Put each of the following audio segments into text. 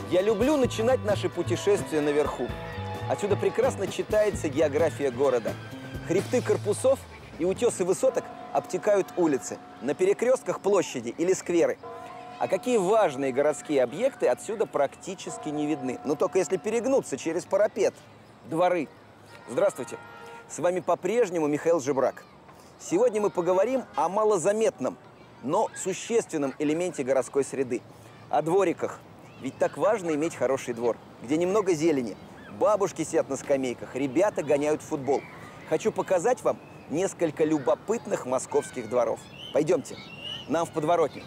Я люблю начинать наши путешествия наверху. Отсюда прекрасно читается география города. Хребты корпусов и утесы высоток обтекают улицы. На перекрестках площади или скверы. А какие важные городские объекты отсюда практически не видны. Но только если перегнуться через парапет. Дворы. Здравствуйте. С вами по-прежнему Михаил Жебрак. Сегодня мы поговорим о малозаметном, но существенном элементе городской среды. О двориках. Ведь так важно иметь хороший двор, где немного зелени. Бабушки сидят на скамейках, ребята гоняют в футбол. Хочу показать вам несколько любопытных московских дворов. Пойдемте, нам в подворотню.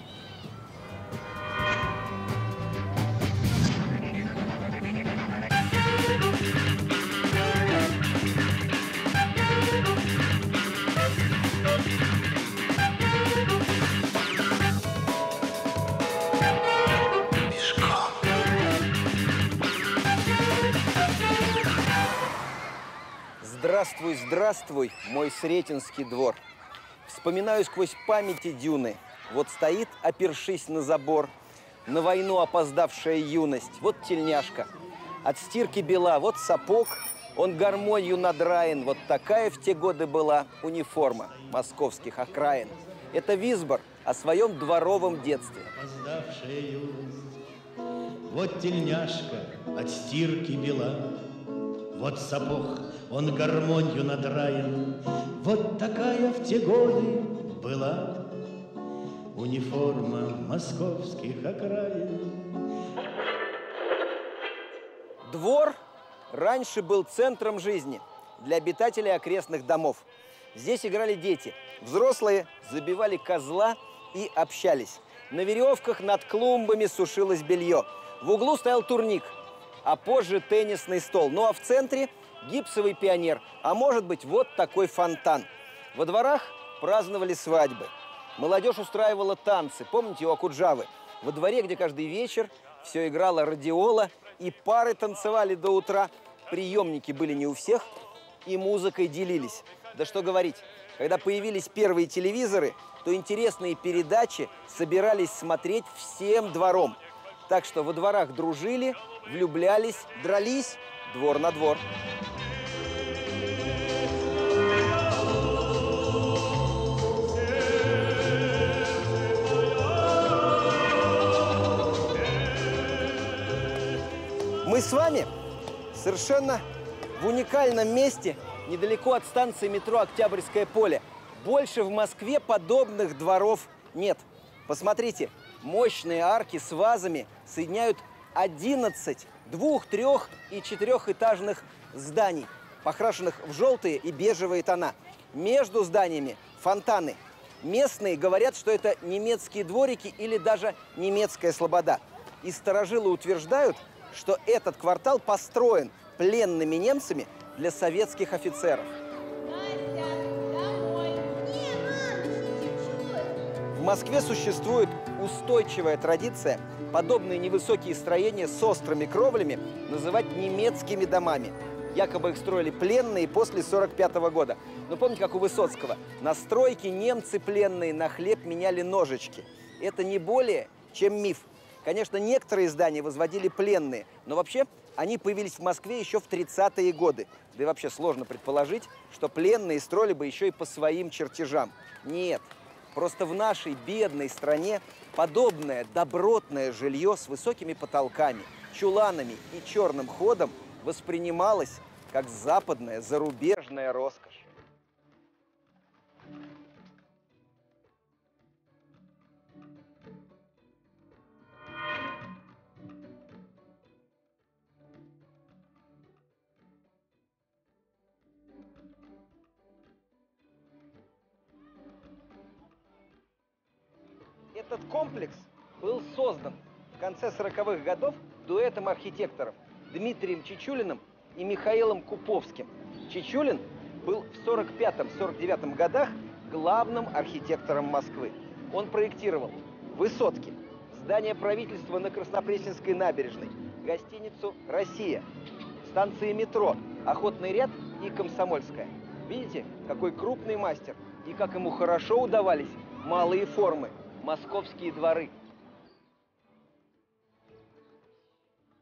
Здравствуй, здравствуй, мой Сретенский двор. Вспоминаю сквозь памяти дюны. Вот стоит, опершись на забор, на войну опоздавшая юность. Вот тельняшка, от стирки бела, вот сапог, он гармонью надраен. Вот такая в те годы была униформа московских окраин. Это Висбор о своем дворовом детстве. Опоздавшая юность, вот тельняшка, от стирки бела. Вот сапог, он гармонью надраен. Вот такая в те годы была униформа московских окраин. Двор раньше был центром жизни для обитателей окрестных домов. Здесь играли дети. Взрослые забивали козла и общались. На веревках над клумбами сушилось белье. В углу стоял турник, а позже теннисный стол. Ну а в центре гипсовый пионер, а может быть вот такой фонтан. Во дворах праздновали свадьбы. Молодежь устраивала танцы, помните, у Акуджавы? Во дворе, где каждый вечер все играла радиола, и пары танцевали до утра. Приемники были не у всех, и музыкой делились. Да что говорить, когда появились первые телевизоры, то интересные передачи собирались смотреть всем двором. Так что во дворах дружили, влюблялись, дрались, двор на двор. Мы с вами совершенно в уникальном месте, недалеко от станции метро Октябрьское поле. Больше в Москве подобных дворов нет. Посмотрите, мощные арки с вазами соединяют 11 двух-, трех- и четырехэтажных зданий, покрашенных в желтые и бежевые тона. Между зданиями фонтаны. Местные говорят, что это немецкие дворики или даже немецкая слобода. И старожилы утверждают, что этот квартал построен пленными немцами для советских офицеров. В Москве существует устойчивая традиция подобные невысокие строения с острыми кровлями называть немецкими домами. Якобы их строили пленные после 1945 года. Но помните, как у Высоцкого? На стройке немцы пленные на хлеб меняли ножички. Это не более чем миф. Конечно, некоторые здания возводили пленные, но вообще они появились в Москве еще в 30-е годы. Да и вообще сложно предположить, что пленные строили бы еще и по своим чертежам. Нет. Просто в нашей бедной стране подобное добротное жилье с высокими потолками, чуланами и черным ходом воспринималось как западная зарубежная роскошь. Этот комплекс был создан в конце 40-х годов дуэтом архитекторов Дмитрием Чичулиным и Михаилом Куповским. Чичулин был в 1945-1949 годах главным архитектором Москвы. Он проектировал высотки, здание правительства на Краснопресненской набережной, гостиницу «Россия», станции метро, Охотный ряд и Комсомольская. Видите, какой крупный мастер и как ему хорошо удавались малые формы, московские дворы.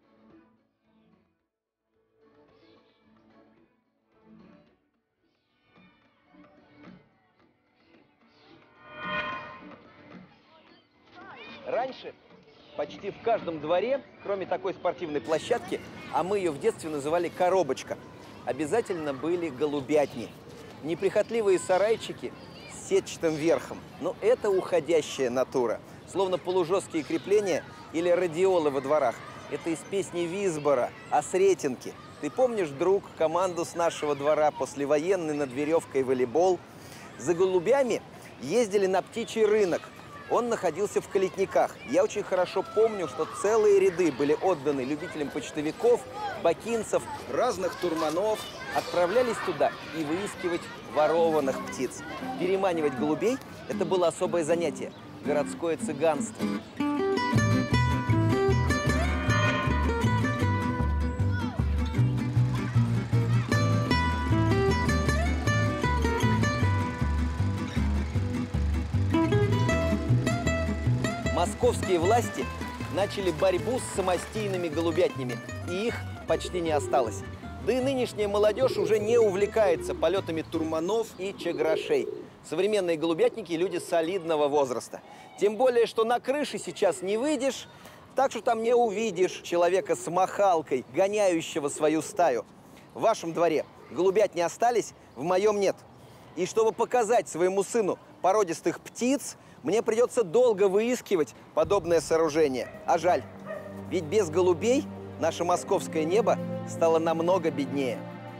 Раньше почти в каждом дворе, кроме такой спортивной площадки, а мы ее в детстве называли «коробочка», обязательно были голубятни. Неприхотливые сарайчики с сетчатым верхом. Но это уходящая натура. Словно полужесткие крепления или радиолы во дворах. Это из песни Визбора о Сретенке. Ты помнишь, друг, команду с нашего двора послевоенный над веревкой волейбол? За голубями ездили на птичий рынок. Он находился в Калитниках. Я очень хорошо помню, что целые ряды были отданы любителям почтовиков, бакинцев, разных турманов. Отправлялись туда и выискивать ворованных птиц. Переманивать голубей – это было особое занятие – городское цыганство. Московские власти начали борьбу с самостийными голубятнями, и их почти не осталось. Да и нынешняя молодежь уже не увлекается полетами турманов и чаграшей. Современные голубятники – люди солидного возраста. Тем более, что на крыше сейчас не выйдешь, так что там не увидишь человека с махалкой, гоняющего свою стаю. В вашем дворе голубятни остались, в моем нет. И чтобы показать своему сыну породистых птиц, мне придется долго выискивать подобное сооружение. А жаль, ведь без голубей наше московское небо стало намного беднее.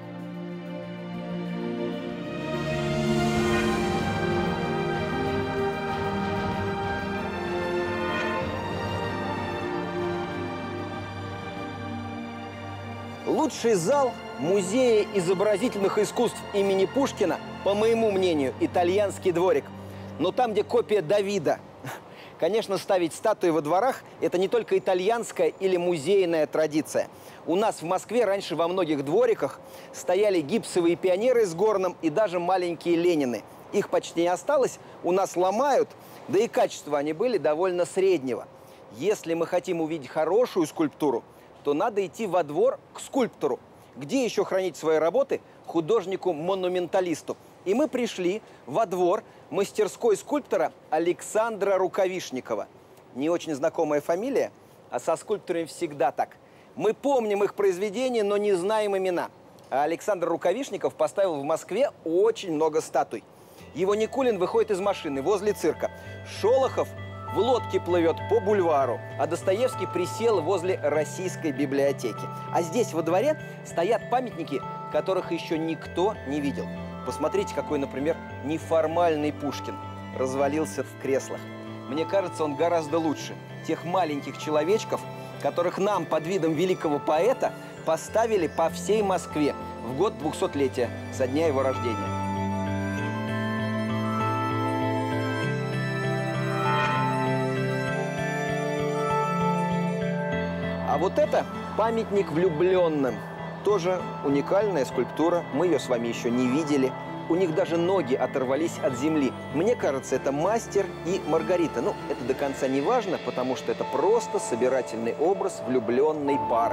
Лучший зал Музея изобразительных искусств имени Пушкина, по моему мнению, итальянский дворик. Но там, где копия Давида. Конечно, ставить статуи во дворах – это не только итальянская или музейная традиция. У нас в Москве раньше во многих двориках стояли гипсовые пионеры с горном и даже маленькие Ленины. Их почти не осталось, у нас ломают, да и качество они были довольно среднего. Если мы хотим увидеть хорошую скульптуру, то надо идти во двор к скульптору. Где еще хранить свои работы художнику-монументалисту? И мы пришли во двор мастерской скульптора Александра Рукавишникова. Не очень знакомая фамилия, а со скульпторами всегда так. Мы помним их произведения, но не знаем имена. А Александр Рукавишников поставил в Москве очень много статуй. Его Никулин выходит из машины возле цирка. Шолохов в лодке плывет по бульвару, а Достоевский присел возле Российской библиотеки. А здесь во дворе стоят памятники, которых еще никто не видел. Посмотрите, какой, например, неформальный Пушкин развалился в креслах. Мне кажется, он гораздо лучше тех маленьких человечков, которых нам под видом великого поэта поставили по всей Москве в год 200-летия со дня его рождения. А вот это памятник влюбленным. Тоже уникальная скульптура, мы ее с вами еще не видели. У них даже ноги оторвались от земли. Мне кажется, это мастер и Маргарита. Ну, это до конца не важно, потому что это просто собирательный образ влюбленной пары.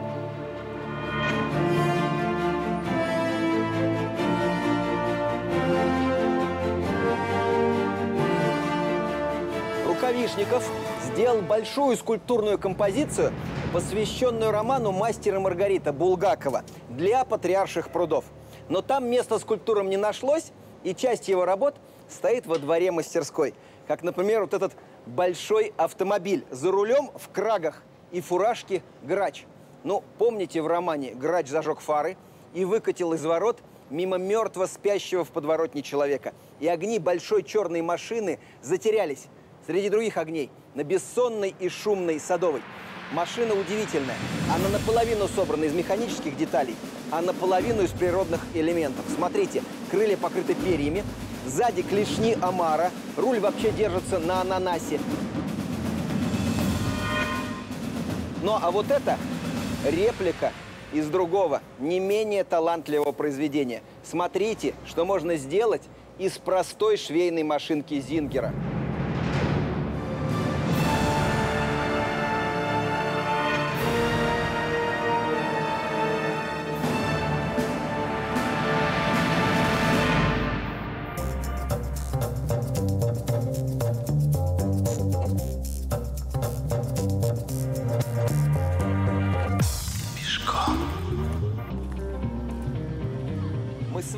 Рукавишников сделал большую скульптурную композицию, посвященную роману «Мастер и Маргарита» Булгакова для Патриарших прудов. Но там места скульптурам не нашлось, и часть его работ стоит во дворе мастерской. Как, например, вот этот большой автомобиль за рулем в крагах и фуражке грач. Ну, помните, в романе грач зажег фары и выкатил из ворот мимо мертво спящего в подворотне человека. И огни большой черной машины затерялись среди других огней на бессонной и шумной Садовой. Машина удивительная. Она наполовину собрана из механических деталей, а наполовину из природных элементов. Смотрите, крылья покрыты перьями, сзади клешни омара, руль вообще держится на ананасе. Ну, а вот это реплика из другого, не менее талантливого произведения. Смотрите, что можно сделать из простой швейной машинки Зингера.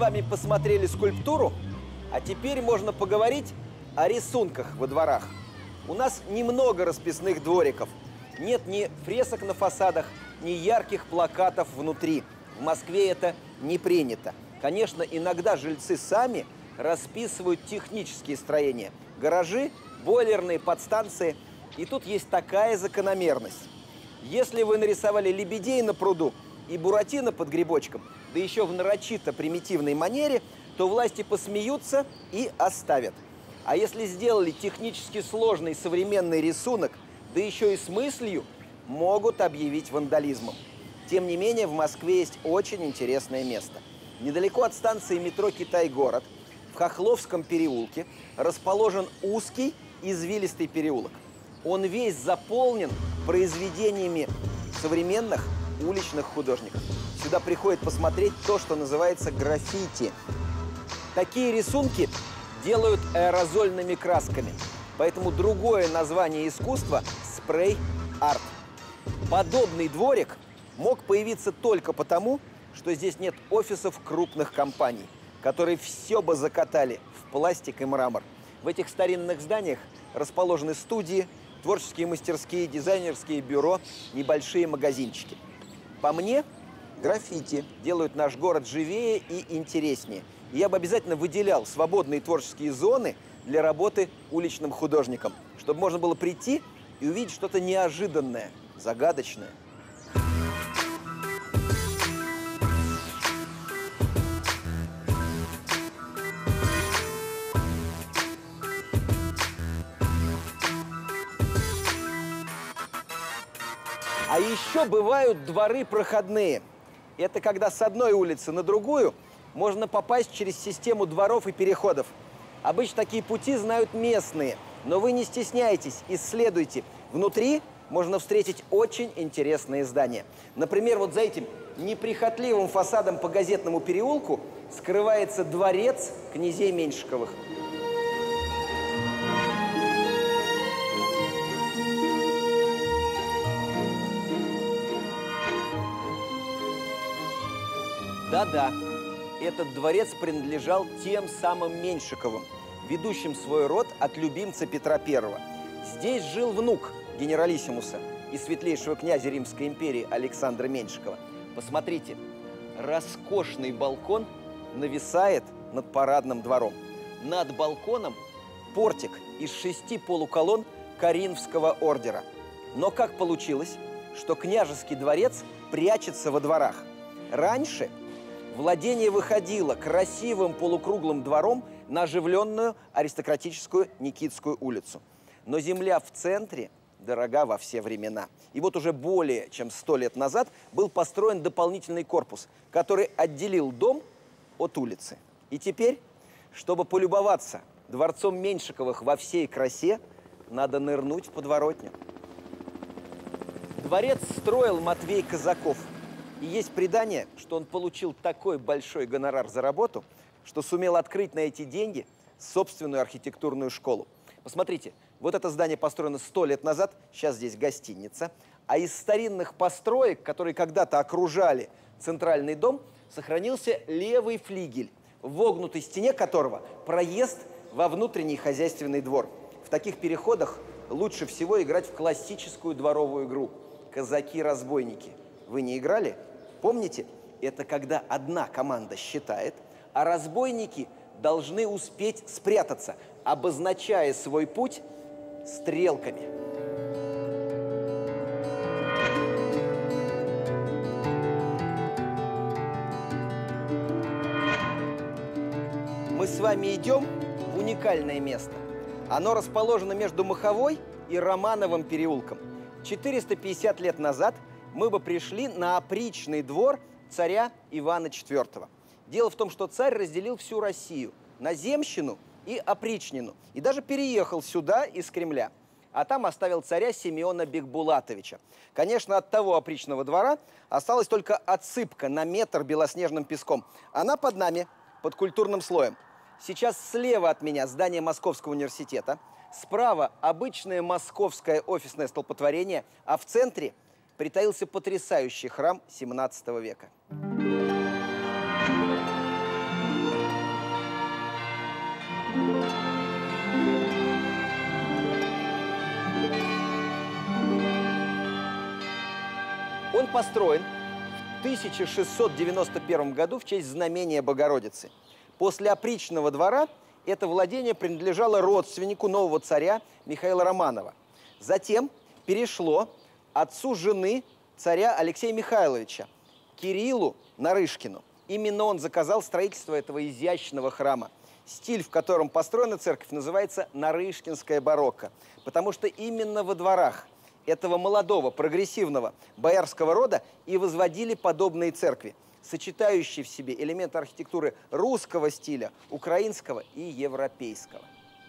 вами посмотрели скульптуру, а теперь можно поговорить о рисунках во дворах. У нас немного расписных двориков. Нет ни фресок на фасадах, ни ярких плакатов внутри. В Москве это не принято. Конечно, иногда жильцы сами расписывают технические строения. Гаражи, бойлерные подстанции. И тут есть такая закономерность. Если вы нарисовали лебедей на пруду и буратино под грибочком, да еще в нарочито примитивной манере, то власти посмеются и оставят. А если сделали технически сложный современный рисунок, да еще и с мыслью, могут объявить вандализмом. Тем не менее, в Москве есть очень интересное место. Недалеко от станции метро «Китай-город» в Хохловском переулке расположен узкий извилистый переулок. Он весь заполнен произведениями современных уличных художников. Сюда приходят посмотреть то, что называется граффити. Такие рисунки делают аэрозольными красками. Поэтому другое название искусства – спрей-арт. Подобный дворик мог появиться только потому, что здесь нет офисов крупных компаний, которые все бы закатали в пластик и мрамор. В этих старинных зданиях расположены студии, творческие мастерские, дизайнерские бюро, небольшие магазинчики. По мне, граффити делают наш город живее и интереснее. И я бы обязательно выделял свободные творческие зоны для работы уличным художником, чтобы можно было прийти и увидеть что-то неожиданное, загадочное. А еще бывают дворы проходные. Это когда с одной улицы на другую можно попасть через систему дворов и переходов. Обычно такие пути знают местные, но вы не стесняйтесь, исследуйте. Внутри можно встретить очень интересные здания. Например, вот за этим неприхотливым фасадом по Газетному переулку скрывается дворец князей Меньшиковых. Да-да, этот дворец принадлежал тем самым Меньшиковым, ведущим свой род от любимца Петра I. Здесь жил внук генералиссимуса и светлейшего князя Римской империи Александра Меньшикова. Посмотрите, роскошный балкон нависает над парадным двором. Над балконом портик из 6 полуколонн Коринфского ордера. Но как получилось, что княжеский дворец прячется во дворах? Раньше владение выходило красивым полукруглым двором на оживленную аристократическую Никитскую улицу. Но земля в центре дорога во все времена. И вот уже более чем 100 лет назад был построен дополнительный корпус, который отделил дом от улицы. И теперь, чтобы полюбоваться дворцом Меньшиковых во всей красе, надо нырнуть в подворотню. Дворец строил Матвей Казаков. И есть предание, что он получил такой большой гонорар за работу, что сумел открыть на эти деньги собственную архитектурную школу. Посмотрите, вот это здание построено 100 лет назад, сейчас здесь гостиница. А из старинных построек, которые когда-то окружали центральный дом, сохранился левый флигель, в вогнутой стене которого проезд во внутренний хозяйственный двор. В таких переходах лучше всего играть в классическую дворовую игру «Казаки-разбойники». Вы не играли? Помните? Это когда одна команда считает, а разбойники должны успеть спрятаться, обозначая свой путь стрелками. Мы с вами идем в уникальное место. Оно расположено между Маховой и Романовым переулком. 450 лет назад мы бы пришли на опричный двор царя Ивана IV. Дело в том, что царь разделил всю Россию на земщину и опричнину. И даже переехал сюда из Кремля. А там оставил царя Симеона Бекбулатовича. Конечно, от того опричного двора осталась только отсыпка на метр белоснежным песком. Она под нами, под культурным слоем. Сейчас слева от меня здание Московского университета. Справа обычное московское офисное столпотворение. А в центре притаился потрясающий храм 17 века. Он построен в 1691 году в честь знамения Богородицы. После опричного двора это владение принадлежало родственнику нового царя Михаила Романова. Затем перешло отцу жены царя Алексея Михайловича, Кириллу Нарышкину. Именно он заказал строительство этого изящного храма. Стиль, в котором построена церковь, называется нарышкинское барокко, потому что именно во дворах этого молодого, прогрессивного боярского рода и возводили подобные церкви, сочетающие в себе элементы архитектуры русского стиля, украинского и европейского.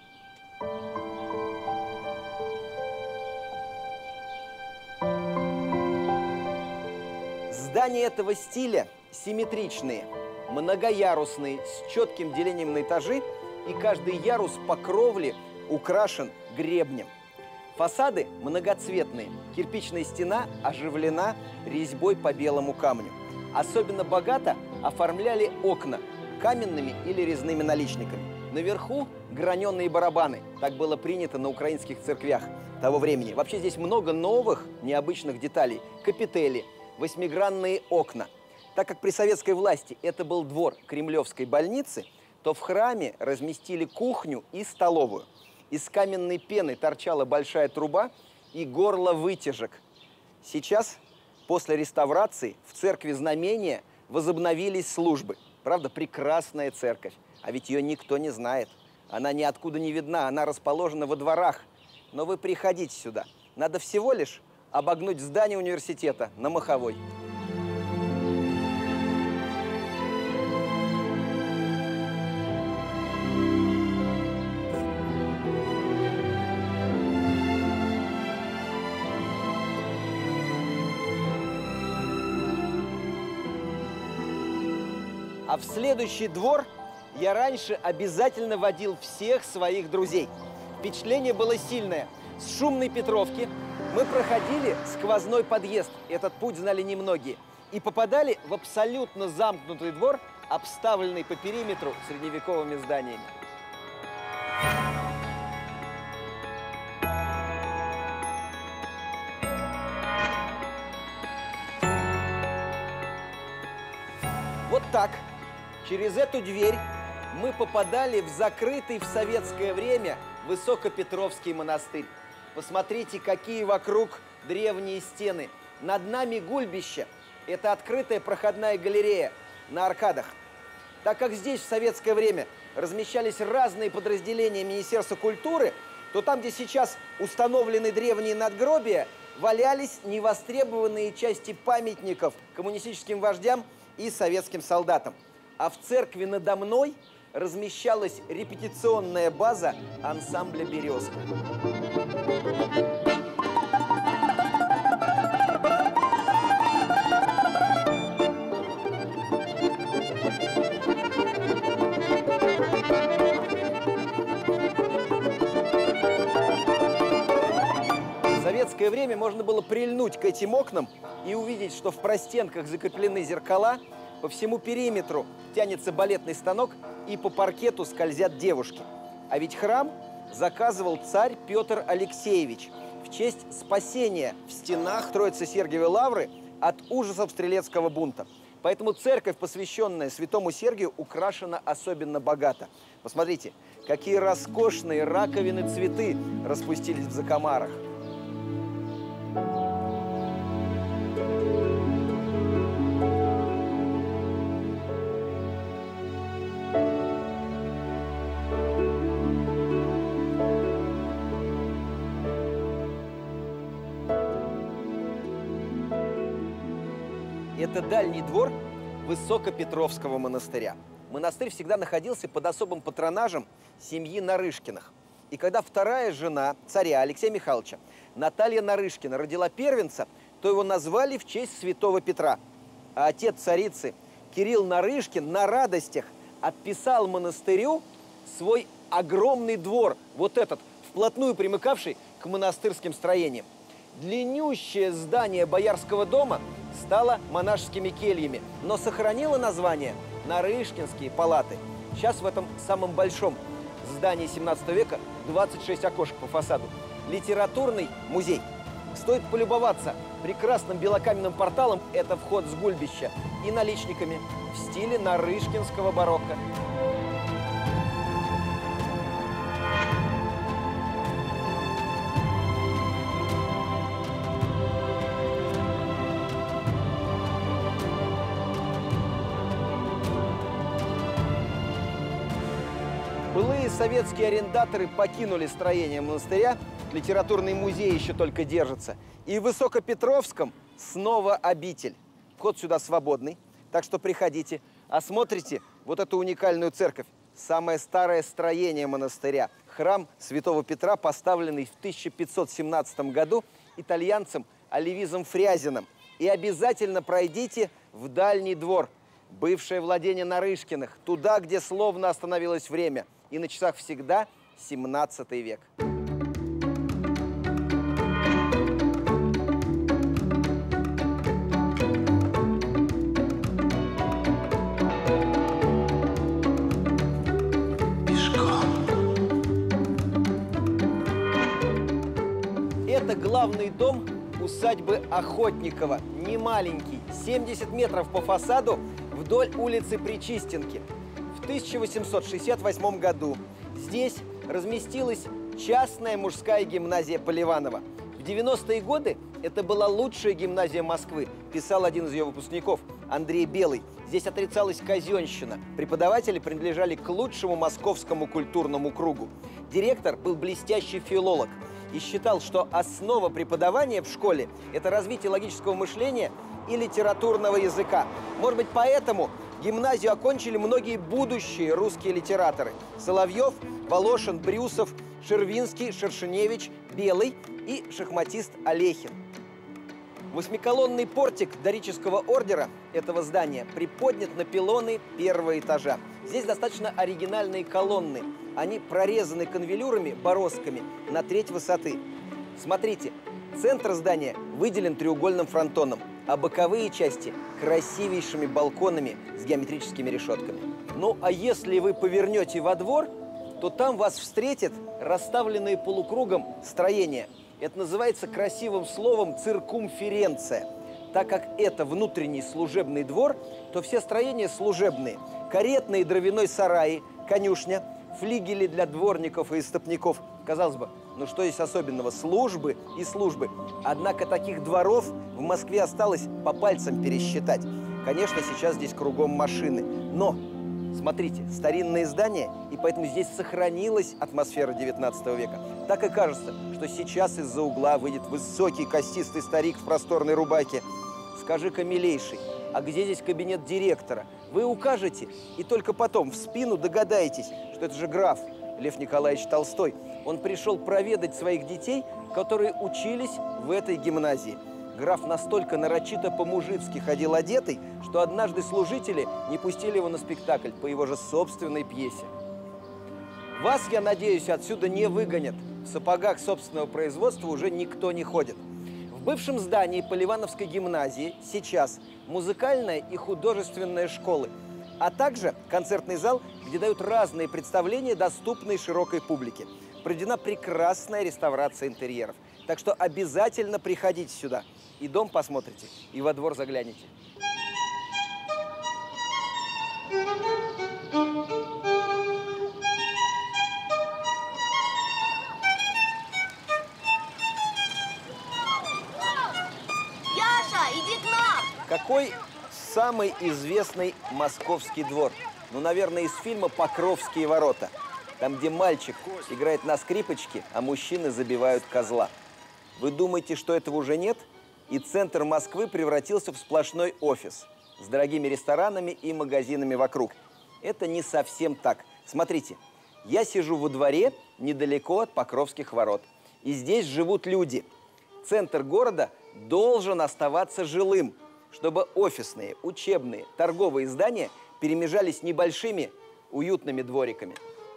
Здания этого стиля симметричные, многоярусные, с четким делением на этажи, и каждый ярус по кровле украшен гребнем. Фасады многоцветные, кирпичная стена оживлена резьбой по белому камню. Особенно богато оформляли окна каменными или резными наличниками. Наверху граненые барабаны, так было принято на украинских церквях того времени. Вообще здесь много новых необычных деталей. Капители, восьмигранные окна. Так как при советской власти это был двор Кремлевской больницы, то в храме разместили кухню и столовую. Из каменной пены торчала большая труба и горло вытяжек. Сейчас, после реставрации, в церкви Знамения возобновились службы. Правда, прекрасная церковь, а ведь ее никто не знает. Она ниоткуда не видна, она расположена во дворах. Но вы приходите сюда. Надо всего лишь обогнуть здание университета на Маховой. А в следующий двор я раньше обязательно водил всех своих друзей. Впечатление было сильное. С Шумной Петровки мы проходили сквозной подъезд, этот путь знали немногие, и попадали в абсолютно замкнутый двор, обставленный по периметру средневековыми зданиями. Вот так. Через эту дверь мы попадали в закрытый в советское время Высокопетровский монастырь. Посмотрите, какие вокруг древние стены. Над нами гульбище. Это открытая проходная галерея на аркадах. Так как здесь в советское время размещались разные подразделения Министерства культуры, то там, где сейчас установлены древние надгробия, валялись невостребованные части памятников коммунистическим вождям и советским солдатам. А в церкви надо мной размещалась репетиционная база ансамбля «Березка». В советское время можно было прильнуть к этим окнам и увидеть, что в простенках закреплены зеркала, по всему периметру тянется балетный станок, и по паркету скользят девушки. А ведь храм заказывал царь Петр Алексеевич в честь спасения в стенах Троице-Сергиевой лавры от ужасов стрелецкого бунта. Поэтому церковь, посвященная святому Сергию, украшена особенно богато. Посмотрите, какие роскошные раковины цветы распустились в закомарах. Это дальний двор Высокопетровского монастыря. Монастырь всегда находился под особым патронажем семьи Нарышкиных. И когда вторая жена царя Алексея Михайловича, Наталья Нарышкина, родила первенца, то его назвали в честь святого Петра. А отец царицы Кирилл Нарышкин на радостях отписал монастырю свой огромный двор, вот этот, вплотную примыкавший к монастырским строениям. Длиннющее здание Боярского дома стало монашескими кельями, но сохранило название Нарышкинские палаты. Сейчас в этом самом большом здании 17 века 26 окошек по фасаду. Литературный музей. Стоит полюбоваться прекрасным белокаменным порталом, это вход с гульбища, и наличниками в стиле нарышкинского барокко. Былые советские арендаторы покинули строение монастыря, литературный музей еще только держится. И в Высокопетровском снова обитель. Вход сюда свободный, так что приходите, осмотрите вот эту уникальную церковь. Самое старое строение монастыря. Храм Святого Петра, поставленный в 1517 году итальянцем Оливизом Фрязиным. И обязательно пройдите в дальний двор, бывшее владение Нарышкиных, туда, где словно остановилось время. И на часах всегда 17 век. Это главный дом усадьбы Охотникова. Не маленький, 70 метров по фасаду вдоль улицы Причистенки. В 1868 году здесь разместилась частная мужская гимназия Поливанова. В 90-е годы это была лучшая гимназия Москвы, писал один из ее выпускников, Андрей Белый. Здесь отрицалась казенщина. Преподаватели принадлежали к лучшему московскому культурному кругу. Директор был блестящий филолог и считал, что основа преподавания в школе – это развитие логического мышления и литературного языка. Может быть, поэтому гимназию окончили многие будущие русские литераторы. Соловьев, Волошин, Брюсов, Шервинский, Шершеневич, Белый и шахматист Олехин. Восьмиколонный портик дорического ордера этого здания приподнят на пилоны первого этажа. Здесь достаточно оригинальные колонны. Они прорезаны канвелюрами, бороздками на треть высоты. Смотрите, центр здания выделен треугольным фронтоном, а боковые части – красивейшими балконами с геометрическими решетками. Ну, а если вы повернете во двор, то там вас встретит расставленные полукругом строения. Это называется красивым словом циркумференция. Так как это внутренний служебный двор, то все строения служебные. Каретные дровяной сараи, конюшня, флигели для дворников и истопников. Казалось бы, ну что здесь особенного? Службы и службы. Однако таких дворов в Москве осталось по пальцам пересчитать. Конечно, сейчас здесь кругом машины. Но, смотрите, старинные здания, и поэтому здесь сохранилась атмосфера 19 века. Так и кажется, что сейчас из-за угла выйдет высокий костистый старик в просторной рубахе. Скажи-ка, милейший, а где здесь кабинет директора? Вы укажете, и только потом в спину догадаетесь, что это же граф Лев Николаевич Толстой. Он пришел проведать своих детей, которые учились в этой гимназии. Граф настолько нарочито по-мужицки ходил одетый, что однажды служители не пустили его на спектакль по его же собственной пьесе. Вас, я надеюсь, отсюда не выгонят. В сапогах собственного производства уже никто не ходит. В бывшем здании Поливановской гимназии сейчас музыкальная и художественная школы, а также концертный зал, где дают разные представления, доступные широкой публике. Проведена прекрасная реставрация интерьеров. Так что обязательно приходите сюда. И дом посмотрите, и во двор загляните. Яша, иди к нам! Какой самый известный московский двор? Ну, наверное, из фильма «Покровские ворота». Там, где мальчик играет на скрипочке, а мужчины забивают козла. Вы думаете, что этого уже нет? И центр Москвы превратился в сплошной офис с дорогими ресторанами и магазинами вокруг. Это не совсем так. Смотрите, я сижу во дворе недалеко от Покровских ворот. И здесь живут люди. Центр города должен оставаться жилым, чтобы офисные, учебные, торговые здания перемежались небольшими, уютными двориками.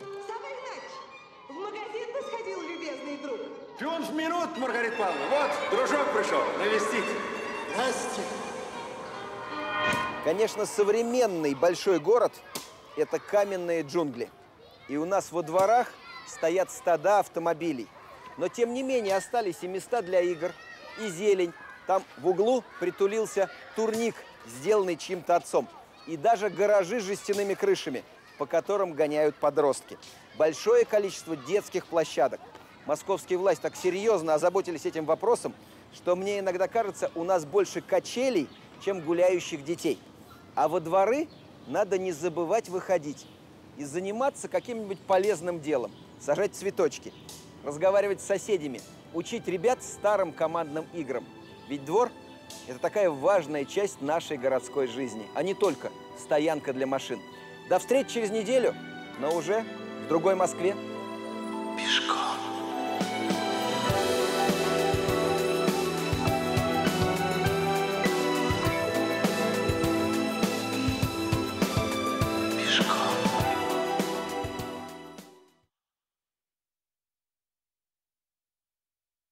В магазин бы сходил, любезный друг. 5 минут, Маргарита Павловна. Вот, дружок пришел навестить. Здрасте. Конечно, современный большой город – это каменные джунгли. И у нас во дворах стоят стада автомобилей. Но, тем не менее, остались и места для игр, и зелень. Там в углу притулился турник, сделанный чьим-то отцом. И даже гаражи с жестяными крышами, по которым гоняют подростки. Большое количество детских площадок. Московские власти так серьезно озаботились этим вопросом, что мне иногда кажется, у нас больше качелей, чем гуляющих детей. А во дворы надо не забывать выходить и заниматься каким-нибудь полезным делом. Сажать цветочки, разговаривать с соседями, учить ребят старым командным играм. Ведь двор – это такая важная часть нашей городской жизни, а не только стоянка для машин. До встречи через неделю, но уже в другой Москве.